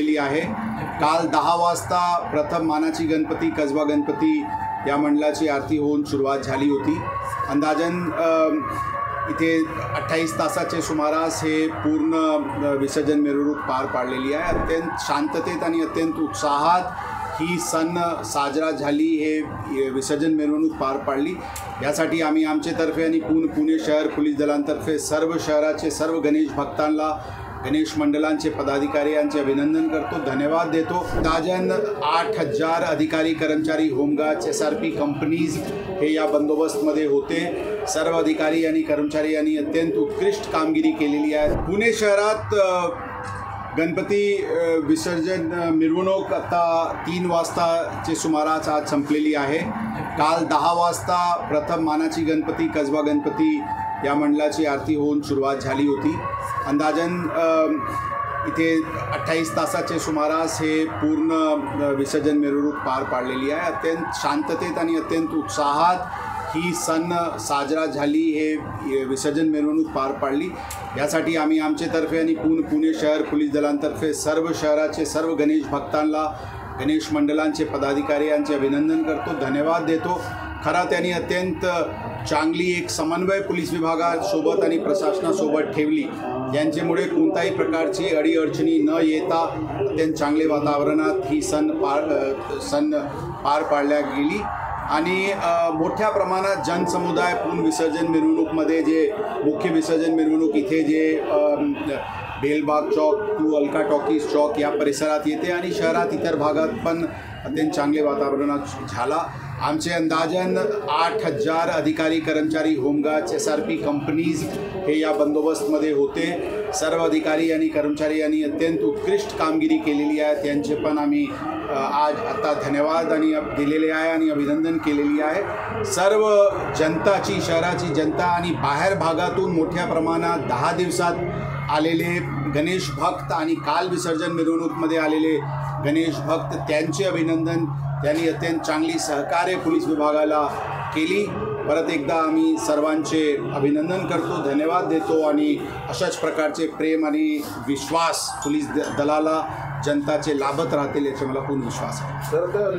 संपलेली आहे। काल 10 वाजता प्रथम मानाची गणपती कसबा गणपती या मंडळाची आरती होऊन सुरुवात झाली होती। अंदाजन इथे 28 तासाचे सुमारास हे पूर्ण विसर्जन मिरवणूक पार पाडलेली आहे। अत्यंत शांततेत आणि अत्यंत उत्साहात ही सण साजरा झाली, हे विसर्जन मिरवणूक पार पाडली। यासाठी आम्ही आमच्यातर्फे आणि पुणे शहर पोलीस दलांतर्फे सर्व शहराचे सर्व गणेश भक्तांना, गणेश मंडळांचे पदाधिकारी यांचे अभिनंदन करतो, धन्यवाद देतो। अंदाजन 8000 अधिकारी कर्मचारी, होमगार्ड, SRP कंपनीज हे या बंदोबस्तमध्ये होते। सर्व अधिकारी आणि कर्मचारी यांनी अत्यंत उत्कृष्ट कामगिरी केलेली आहे। पुणे शहरात गणपती विसर्जन मिरवणूक आता 3 वाजताचे सुमारास आज संपलेली आहे। काल 10 वाजता प्रथम मानाची गणपती कसबा गणपती या मंडळाची आरती होऊन सुरुवात झाली होती। अंदाजन इथे 28 तासाचे सुमारास हे पूर्ण विसर्जन मिरवणूक पार पाडलेली आहे। अत्यंत शांततेत आणि अत्यंत उत्साहात ही सण साजरा झाली, हे विसर्जन मिरवणूक पार पाडली। यासाठी आम्ही आमच्यातर्फे आणि पुणे शहर पोलीस दलांतर्फे सर्व शहराचे सर्व गणेश भक्तांना, गणेश मंडळांचे पदाधिकारी यांचे अभिनंदन करतो, धन्यवाद देतो। खरं त्यांनी अत्यंत चांगली एक समन्वय पोलीस विभागासोबत आणि प्रशासनासोबत ठेवली, ज्यांच्यामुळे कोणत्याही प्रकारची अडीअडचणी न येता अत्यंत चांगले वातावरणात ही सण पार पाडल्या गेली। आणि मोठ्या प्रमाणात जनसमुदाय पूर्ण विसर्जन मिरवणूकमध्ये, जे मुख्य विसर्जन मिरवणूक इथे जे बेलबाग चौक टू अलका टॉकीज चौक या परिसरात येते आणि शहरात इतर भागात पण अत्यंत चांगले वातावरणात झाला। आमचे अंदाजन 8000 अधिकारी कर्मचारी, होमगार्ड, SRP कंपनीज हे या बंदोबस्तमध्ये होते। सर्व अधिकारी आणि कर्मचारी यांनी अत्यंत उत्कृष्ट कामगिरी केलेली आहे, त्यांचे पण आम्ही आज आता धन्यवाद आणि दिलेले आहे आणि अभिनंदन केलेली आहे। सर्व जनताची, शहराची जनता आणि बाहेर भागातून मोठ्या प्रमाणात 10 दिवसात आलेले गणेश भक्त आणि काल विसर्जन मिरवणूकमध्ये आलेले गणेश भक्त, त्यांचे अभिनंदन। त्यांनी अत्यंत चांगली सहकार्य पोलीस विभागाला केली। परत एकदा आम्ही सर्वांचे अभिनंदन करतो, धन्यवाद देतो आणि अशाच प्रकारचे प्रेम आणि विश्वास पोलीस दलाला जनताचे लाभत राहतील याचा मला पूर्ण विश्वास आहे। सर,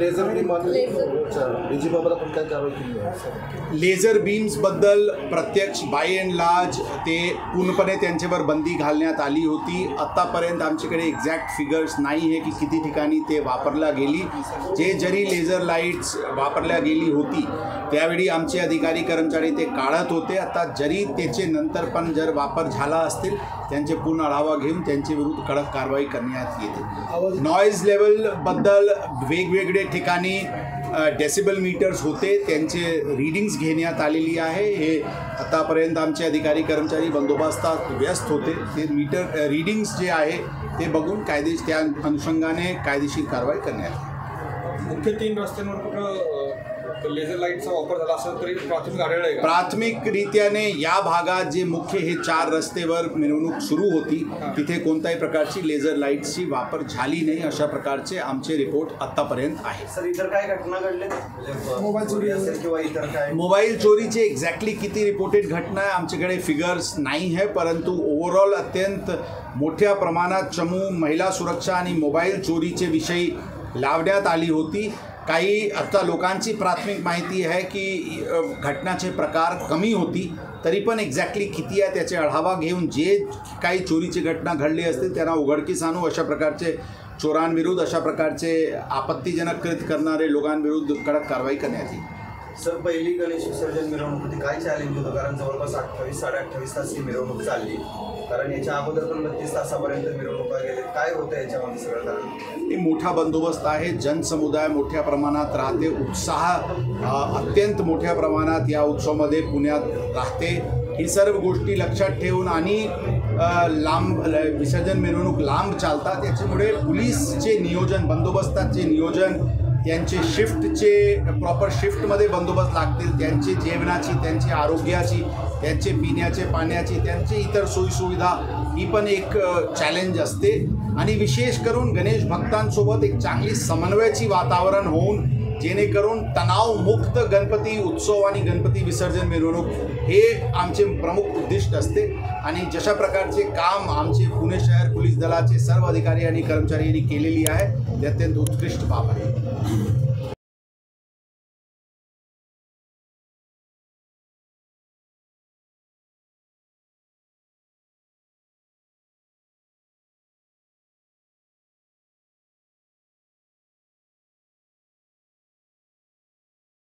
लेझर बीम्सबद्दल प्रत्यक्ष बाय अँड लार्ज ते पूर्णपणे त्यांच्यावर बंदी घालण्यात आली होती। आत्तापर्यंत आमच्याकडे एक्झॅक्ट फिगर्स नाही आहे की किती ठिकाणी ते वापरल्या गेली। जरी लेझर लाईट्स वापरल्या गेली होती त्यावेळी आमचे अधिकारी कर्मचारी ते काढत होते। आता जरी त्याचे नंतर पण जर वापर झाला असतील त्यांचे पूर्ण आढावा घेऊन त्यांच्या विरुद्ध कडक कारवाई करण्यात येते। नॉईज लेवलबद्दल वेगवेगळे ठिकाणी डेसिबल मीटर्स होते, त्यांचे रीडिंग्स घेण्यात आलेली आहे। हे आतापर्यंत आमचे अधिकारी कर्मचारी बंदोबस्तात व्यस्त होते, ते मीटर रीडिंग्स जे आहे ते बघून त्या अनुषंगाने कायदेशीर कारवाई करण्यात येते। मुख्य 3 रस्त्यांवर कुठं लेझर लाईटचा वापर झाला असेल तरी प्राथमिक आढळलं आहे? प्राथमिकरित्याने या भागात जे मुख्य हे 4 रस्त्यावर मिरवणूक सुरू होती तिथे कोणत्याही प्रकारची लेझर लाईट्सची वापर झाली नाही, अशा प्रकारचे आमचे रिपोर्ट आत्तापर्यंत आहे। सर, इतर काय घटना घडले? मोबाईल चोरी असेल किंवा इतर काय? मोबाईल चोरीचे एक्झॅक्टली किती रिपोर्टेड घटना आहे आमच्याकडे फिगर्स नाही आहे, परंतु ओव्हरऑल अत्यंत मोठ्या प्रमाणात चमू महिला सुरक्षा आणि मोबाईल चोरीचे विषयी लावण्यात आली होती। काही आता लोकांची प्राथमिक माहिती आहे की घटनाचे प्रकार कमी होती, तरी पण एक्झॅक्टली किती आहे त्याचे आढावा घेऊन जे काही चोरीची घटना घडली असतील त्यांना उघडकीस आणू, अशा प्रकारचे चोरांविरुद्ध, अशा प्रकारचे आपत्तीजनक कृत्य करणारे लोकांविरुद्ध कडक कारवाई करण्यात येईल। सर, पहिली गणेश विसर्जन मिरवणूक होती, काय चॅलेंज होतं? कारण जवळपास 28-28.5 तास ही मिरवणूक चालली, कारण याच्या अगोदर पण 32 तासापर्यंत मिरवणुका गेले, काय होतं याच्यामध्ये सगळं? कारण हे मोठा बंदोबस्त आहे, जनसमुदाय मोठ्या प्रमाणात राहते, उत्साह अत्यंत मोठ्या प्रमाणात या उत्सवामध्ये पुण्यात राहते। ही सर्व गोष्टी लक्षात ठेवून आणि लांब विसर्जन मिरवणूक लांब चालतात, याच्यामुळे पोलीसचे नियोजन, बंदोबस्ताचे नियोजन, यांचे शिफ्टचे प्रॉपर शिफ्टमध्ये बंदोबस्त लागतील, त्यांची जेवणाची, त्यांची आरोग्याची, त्यांचे पिण्याचे पाण्याची, त्यांचे इतर सोयीसुविधा ही पण एक चॅलेंज असते। आणि विशेष करून गणेश भक्तांसोबत एक चांगली समन्वयाची वातावरण होऊन जेणेकरून तणावमुक्त गणपती उत्सव आणि गणपती विसर्जन मिरवणूक हे आमचे प्रमुख उद्दिष्ट असते. आणि जशा प्रकारचे काम आमचे पुणे शहर पोलीस दलाचे सर्व अधिकारी आणि कर्मचारी यांनी केलेली आहे ते अत्यंत उत्कृष्ट बाब आहे.